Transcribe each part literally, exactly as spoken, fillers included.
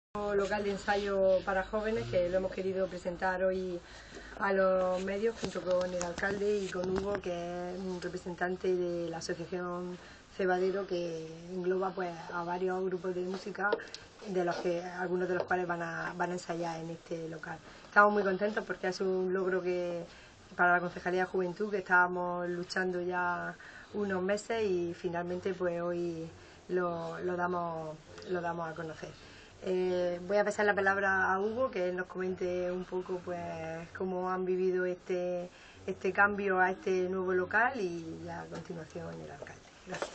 Local de ensayo para jóvenes que lo hemos querido presentar hoy a los medios junto con el alcalde y con Hugo, que es un representante de la asociación Cebadero, que engloba pues a varios grupos de música, de los que algunos de los cuales van a, van a ensayar en este local. Estamos muy contentos porque es un logro que para la Concejalía de Juventud, que estábamos luchando ya unos meses y finalmente pues hoy lo, lo, damos, lo damos a conocer. Eh, voy a pasar la palabra a Hugo, que él nos comente un poco pues cómo han vivido este, este cambio a este nuevo local, y ya a continuación el alcalde. Gracias.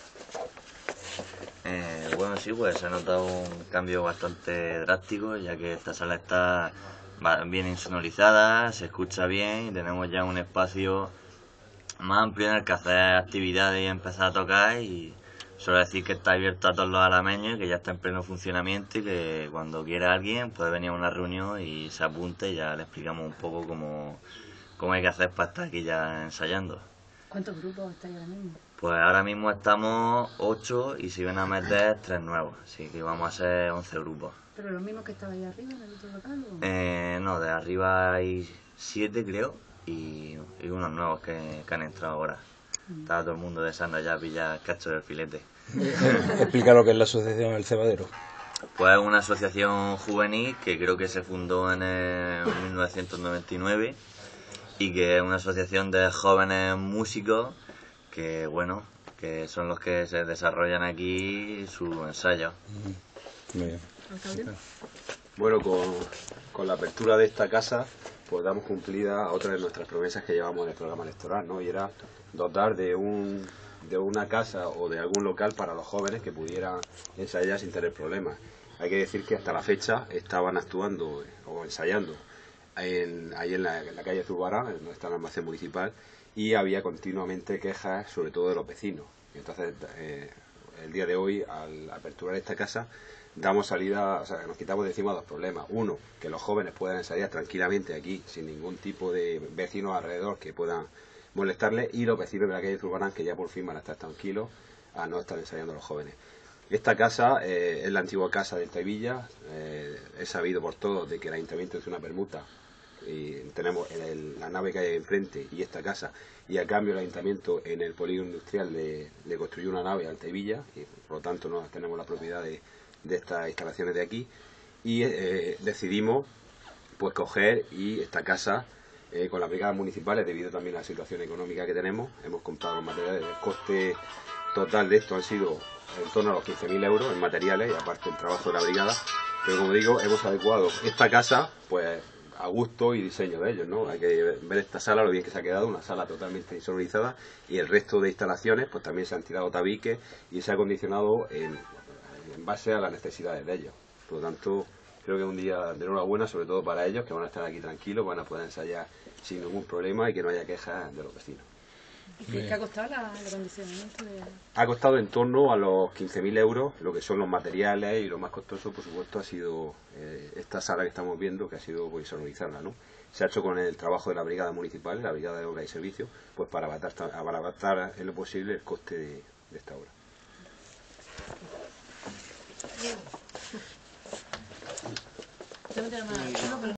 Eh, bueno, sí, pues se ha notado un cambio bastante drástico, ya que esta sala está bien insonorizada, se escucha bien y tenemos ya un espacio más amplio en el que hacer actividades y empezar a tocar. Y suelo decir que está abierto a todos los alameños, que ya está en pleno funcionamiento y que cuando quiera alguien puede venir a una reunión y se apunte y ya le explicamos un poco cómo, cómo hay que hacer para estar aquí ya ensayando. ¿Cuántos grupos estáis ahora mismo? Pues ahora mismo estamos ocho y se van a meter tres nuevos, así que vamos a ser once grupos. ¿Pero los mismos que estaban ahí arriba en el otro local? ¿O? Eh, no, de arriba hay siete creo y, y unos nuevos que, que han entrado ahora. Estaba todo el mundo deseando ya pillar cacho del filete. Explica lo que es la asociación El Cebadero. Pues es una asociación juvenil que creo que se fundó en el mil novecientos noventa y nueve y que es una asociación de jóvenes músicos que, bueno, que son los que se desarrollan aquí sus ensayos. Muy bien. ¿Alcalde? Bueno, con, con la apertura de esta casa, pues damos cumplida otra de nuestras promesas que llevamos en el programa electoral, ¿no? Y era dotar de un de una casa o de algún local para los jóvenes que pudieran ensayar sin tener problemas. Hay que decir que hasta la fecha estaban actuando o ensayando en, ahí en la, en la calle Zurbarán, donde está el almacén municipal, y había continuamente quejas, sobre todo de los vecinos. Entonces, eh, el día de hoy, al aperturar esta casa, damos salida, o sea, nos quitamos de encima dos problemas. Uno, que los jóvenes puedan ensayar tranquilamente aquí, sin ningún tipo de vecinos alrededor que puedan molestarles, y los vecinos de la calle Zurbarán, que ya por fin van a estar tranquilos a no estar ensayando los jóvenes. Esta casa eh, es la antigua casa del Tevilla. Eh, es sabido por todos de que el ayuntamiento hizo una permuta y tenemos el, la nave que hay enfrente y esta casa, y a cambio el ayuntamiento en el polígono industrial le, le construyó una nave al Tevilla, y por lo tanto no tenemos la propiedad de, de estas instalaciones de aquí, y eh, decidimos pues coger y esta casa eh, con las brigadas municipales, debido también a la situación económica que tenemos. Hemos comprado los materiales, el coste total de esto han sido en torno a los quince mil euros en materiales, y aparte el trabajo de la brigada, pero como digo, hemos adecuado esta casa pues a gusto y diseño de ellos, ¿no? Hay que ver esta sala, lo bien que se ha quedado, una sala totalmente insonorizada, y el resto de instalaciones pues también se han tirado tabiques y se ha acondicionado en, en base a las necesidades de ellos. Por lo tanto, creo que es un día de enhorabuena, sobre todo para ellos, que van a estar aquí tranquilos, van a poder ensayar sin ningún problema y que no haya quejas de los vecinos. ¿Y qué, qué ha costado la, el acondicionamiento? De... Ha costado en torno a los quince mil euros, lo que son los materiales, y lo más costoso, por supuesto, ha sido eh, esta sala que estamos viendo, que ha sido pues, sonorizarla, ¿no? Se ha hecho con el trabajo de la brigada municipal, la brigada de obra y servicio, pues para abaratar, para abaratar en lo posible el coste de, de esta obra. Yo no tengo nada.